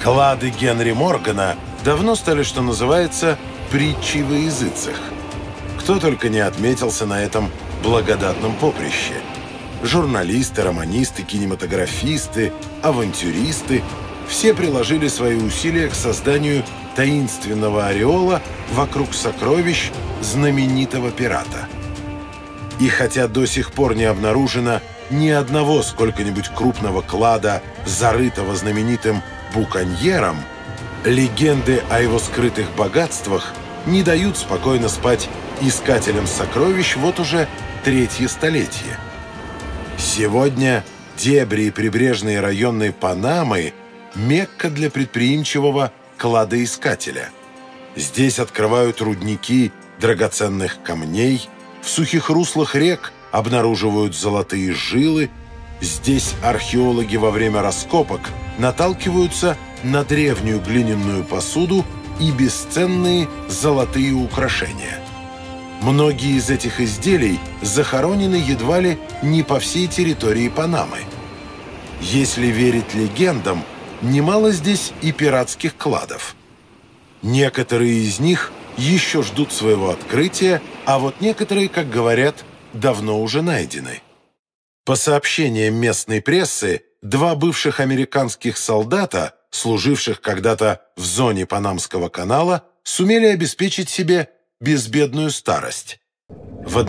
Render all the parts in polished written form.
Клады Генри Моргана давно стали, что называется, притчей во языцах. Кто только не отметился на этом благодатном поприще. Журналисты, романисты, кинематографисты, авантюристы – все приложили свои усилия к созданию таинственного ореола вокруг сокровищ знаменитого пирата. И хотя до сих пор не обнаружено ни одного сколько-нибудь крупного клада, зарытого знаменитым буконьером, легенды о его скрытых богатствах не дают спокойно спать искателям сокровищ вот уже третье столетие. Сегодня дебри и прибрежные районы Панамы – Мекка для предприимчивого кладоискателя. Здесь открывают рудники драгоценных камней, в сухих руслах рек обнаруживают золотые жилы, здесь археологи во время раскопок наталкиваются на древнюю глиняную посуду и бесценные золотые украшения. Многие из этих изделий захоронены едва ли не по всей территории Панамы. Если верить легендам, немало здесь и пиратских кладов. Некоторые из них еще ждут своего открытия, а вот некоторые, как говорят, давно уже найдены. По сообщениям местной прессы, два бывших американских солдата, служивших когда-то в зоне Панамского канала, сумели обеспечить себе безбедную старость. В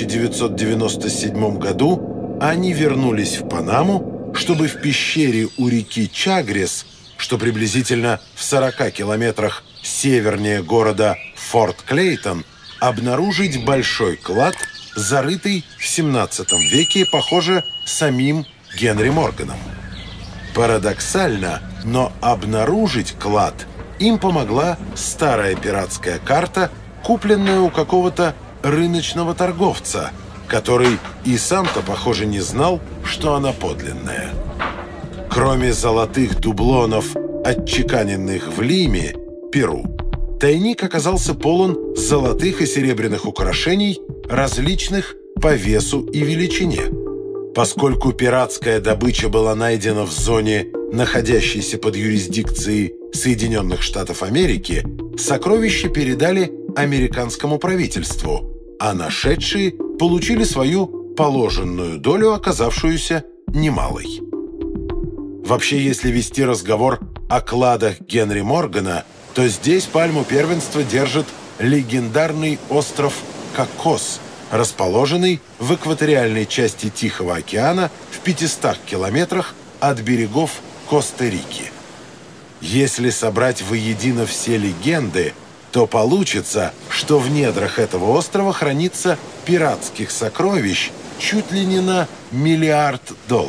1997 году они вернулись в Панаму, чтобы в пещере у реки Чагрес, что приблизительно в 40 километрах севернее города Форт Клейтон, обнаружить большой клад, зарытый в 17 веке, похоже, самим Генри Морганом. Парадоксально, но обнаружить клад им помогла старая пиратская карта, купленная у какого-то рыночного торговца, который и сам-то, похоже, не знал, что она подлинная. Кроме золотых дублонов, отчеканенных в Лиме, Перу, тайник оказался полон золотых и серебряных украшений, различных по весу и величине. Поскольку пиратская добыча была найдена в зоне, находящейся под юрисдикцией Соединенных Штатов Америки, сокровища передали американскому правительству, а нашедшие получили свою положенную долю, оказавшуюся немалой. Вообще, если вести разговор о кладах Генри Моргана, то здесь пальму первенства держит легендарный остров Кокос, расположенный в экваториальной части Тихого океана в 500 километрах от берегов Коста-Рики. Если собрать воедино все легенды, то получится, что в недрах этого острова хранится пиратских сокровищ чуть ли не на $1 миллиард.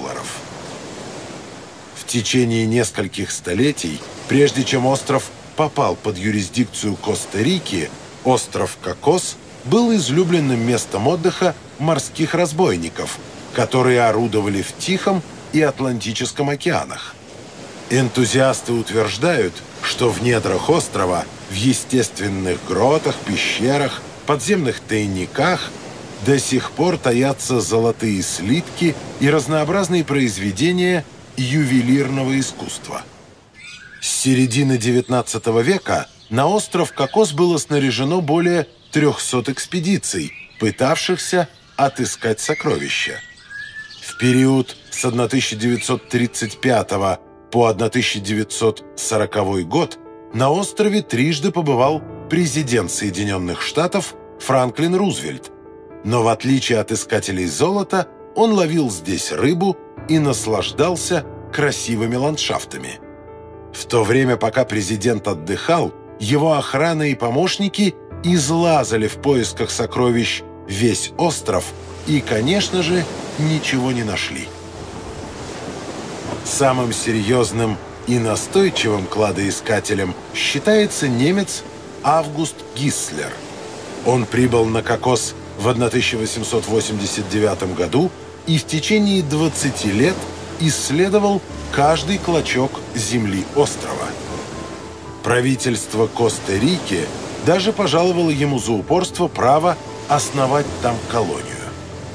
В течение нескольких столетий, прежде чем остров попал под юрисдикцию Коста-Рики, остров Кокос был излюбленным местом отдыха морских разбойников, которые орудовали в Тихом и Атлантическом океанах. Энтузиасты утверждают, что в недрах острова, в естественных гротах, пещерах, подземных тайниках до сих пор таятся золотые слитки и разнообразные произведения ювелирного искусства. С середины XIX века на остров Кокос было снаряжено более 300 экспедиций, пытавшихся отыскать сокровища. В период с 1935 по 1940 год на острове трижды побывал президент Соединенных Штатов Франклин Рузвельт, но в отличие от искателей золота он ловил здесь рыбу и наслаждался красивыми ландшафтами. В то время, пока президент отдыхал, его охрана и помощники излазали в поисках сокровищ весь остров и, конечно же, ничего не нашли. Самым серьезным и настойчивым кладоискателем считается немец Август Гисслер. Он прибыл на Кокос в 1889 году и в течение 20 лет исследовал каждый клочок земли острова. Правительство Коста-Рики даже пожаловало ему за упорство право основать там колонию.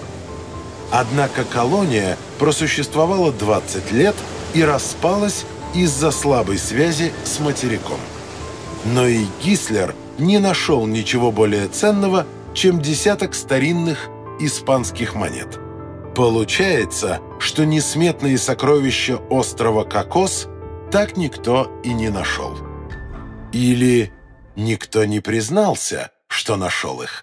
Однако колония просуществовала 20 лет и распалась из-за слабой связи с материком. Но и Гислер не нашел ничего более ценного, чем десяток старинных испанских монет. Получается, что несметные сокровища острова Кокос так никто и не нашел. Или никто не признался, что нашел их.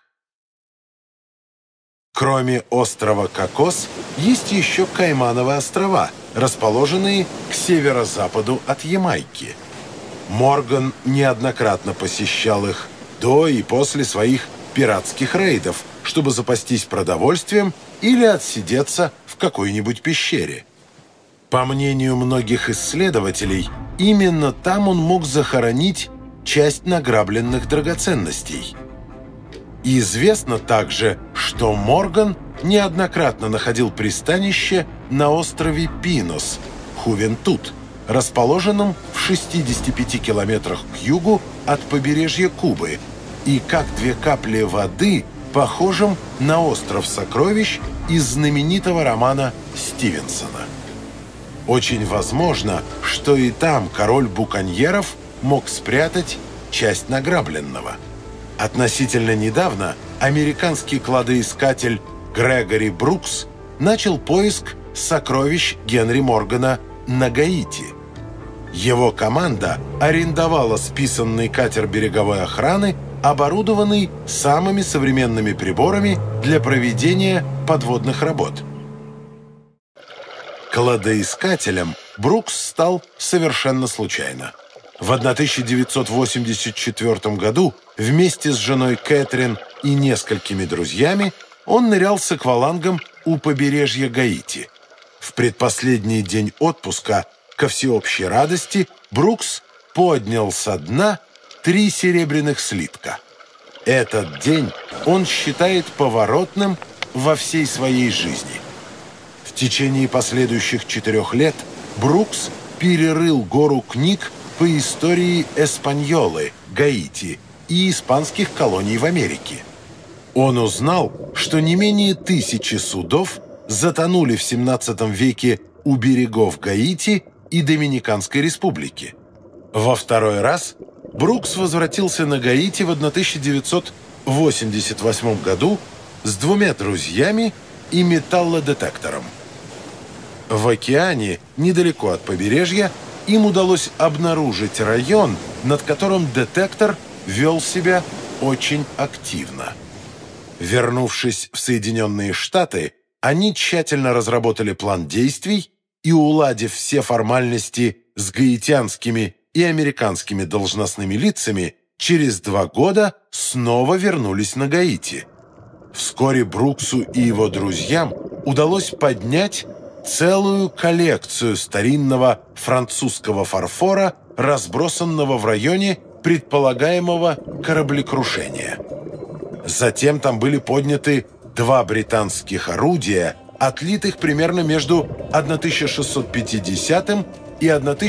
Кроме острова Кокос, есть еще Каймановы острова, расположенные к северо-западу от Ямайки. Морган неоднократно посещал их до и после своих пиратских рейдов, чтобы запастись продовольствием или отсидеться в какой-нибудь пещере. По мнению многих исследователей, именно там он мог захоронить часть награбленных драгоценностей. Известно также, что Морган неоднократно находил пристанище на острове Пинос, Хувентут, расположенном в 65 километрах к югу от побережья Кубы, и как две капли воды похожим на остров сокровищ из знаменитого романа Стивенсона. Очень возможно, что и там король буконьеров мог спрятать часть награбленного. Относительно недавно американский кладоискатель Грегори Брукс начал поиск сокровищ Генри Моргана на Гаити. Его команда арендовала списанный катер береговой охраны, оборудованный самыми современными приборами для проведения подводных работ. Кладоискателем Брукс стал совершенно случайно. В 1984 году вместе с женой Кэтрин и несколькими друзьями он нырял с аквалангом у побережья Гаити. В предпоследний день отпуска, ко всеобщей радости, Брукс поднял со дна 3 серебряных слитка. Этот день он считает поворотным во всей своей жизни. В течение последующих 4 лет Брукс перерыл гору книг по истории Эспаньолы, Гаити и испанских колоний в Америке. Он узнал, что не менее 1000 судов затонули в 17 веке у берегов Гаити и Доминиканской республики. Во второй раз Брукс возвратился на Гаити в 1988 году с 2 друзьями и металлодетектором. В океане, недалеко от побережья, им удалось обнаружить район, над которым детектор вел себя очень активно. Вернувшись в Соединенные Штаты, они тщательно разработали план действий и, уладив все формальности с гаитянскими и американскими должностными лицами, через 2 года снова вернулись на Гаити. Вскоре Бруксу и его друзьям удалось поднять целую коллекцию старинного французского фарфора, разбросанного в районе предполагаемого кораблекрушения. Затем там были подняты 2 британских орудия, отлитых примерно между 1650 и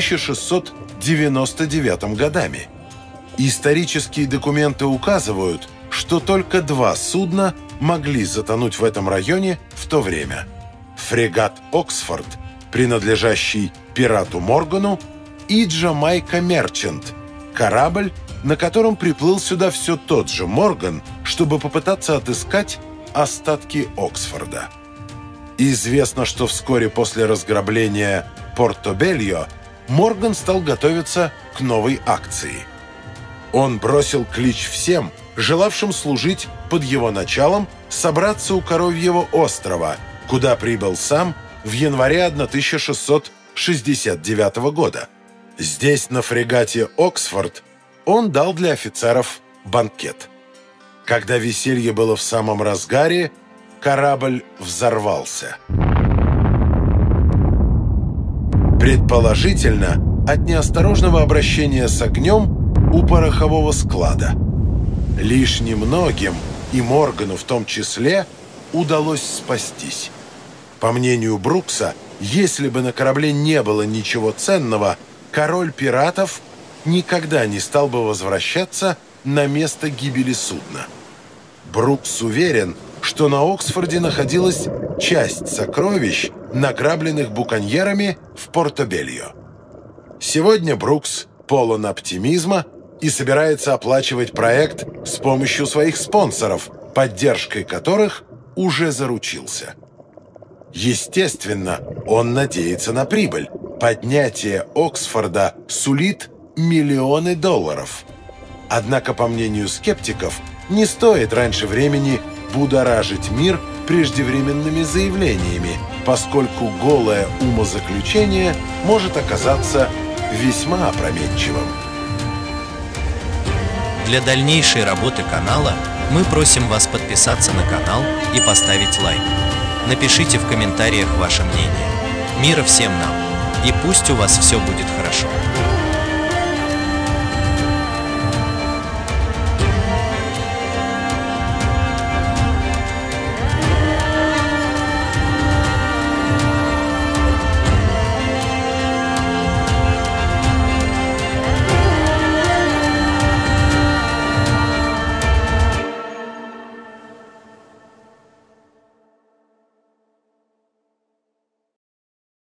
1699 годами. Исторические документы указывают, что только 2 судна могли затонуть в этом районе в то время. Фрегат «Оксфорд», принадлежащий пирату Моргану, и «Джамайка Мерчант», корабль, на котором приплыл сюда все тот же Морган, чтобы попытаться отыскать остатки Оксфорда. Известно, что вскоре после разграбления Порто-Бельо Морган стал готовиться к новой акции. Он бросил клич всем, желавшим служить под его началом, собраться у Коровьего острова, куда прибыл сам в январе 1669 года. Здесь, на фрегате «Оксфорд», он дал для офицеров банкет. Когда веселье было в самом разгаре, корабль взорвался. Предположительно, от неосторожного обращения с огнем у порохового склада. Лишь немногим, и Моргану в том числе, удалось спастись. По мнению Брукса, если бы на корабле не было ничего ценного, король пиратов никогда не стал бы возвращаться на место гибели судна. Брукс уверен, что на Оксфорде находилась часть сокровищ, награбленных буконьерами в Порто-Бельо. Сегодня Брукс полон оптимизма и собирается оплачивать проект с помощью своих спонсоров, поддержкой которых уже заручился. Естественно, он надеется на прибыль. Поднятие Оксфорда сулит миллионы долларов. Однако, по мнению скептиков, не стоит раньше времени будоражить мир преждевременными заявлениями, поскольку голое умозаключение может оказаться весьма опрометчивым. Для дальнейшей работы канала мы просим вас подписаться на канал и поставить лайк. Напишите в комментариях ваше мнение. Мира всем нам, и пусть у вас все будет хорошо.